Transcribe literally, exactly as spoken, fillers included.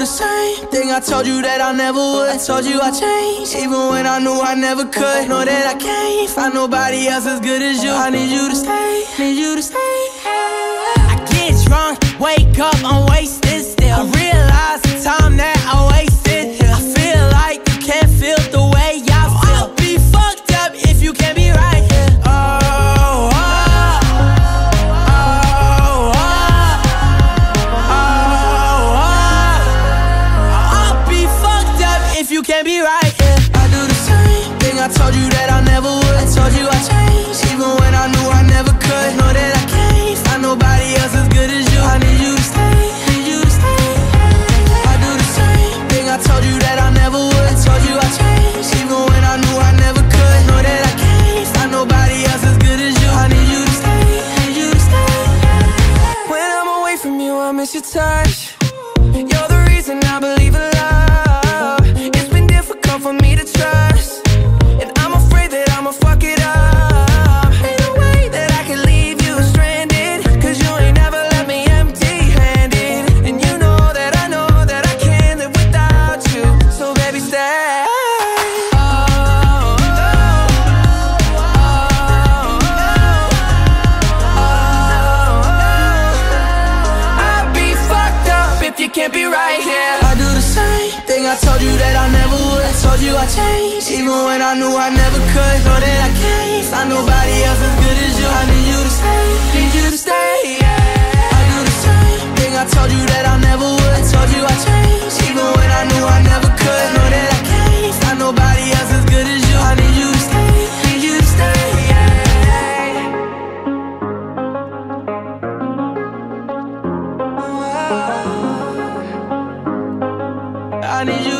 the same thing I told you that I never would. I told you I changed, even when I knew I never could. Know that I can't find nobody else as good as you. I need you to stay, need you to stay. I get drunk, wake up, I'm wasted still. I realize the time that I wasted here. I feel like you can't feel the way I feel. I'll be fucked up if you can't be right here. Oh, oh, oh, oh, oh, oh. I'll be fucked up if you can't be right here. I do the same thing I told you that I never would. I told you I changed, even when I knew I never could. Know that I can't find nobody else as good as you. I need you to stay, need you to stay. I do the same thing I told you that I never would. I told you I changed, even when I knew I never could. Know that I can't find nobody else as good as you. I need you to stay, need you to stay. When I'm away from you, I miss your touch. You're the reason I believe in love. It's been difficult for me to trust, and I'm afraid that I'ma fuck it up. Ain't no way that I can leave you stranded, cause you ain't never left me empty-handed. And you know that I know that I can't live without you. So baby, stay. Oh, oh, oh, oh, oh. I'll be fucked up if you can't be right here. I do the same thing I told you that I never would. I told you I changed, even when I knew I never could. Know that I can't find nobody else as good as you. I need you to stay, need you to stay, yeah. I do the same thing I told you that I never would. I told you I changed, even when I knew I never could. Know that I can't find nobody else as good as you. I need you to stay, need you to stay, yeah. I need you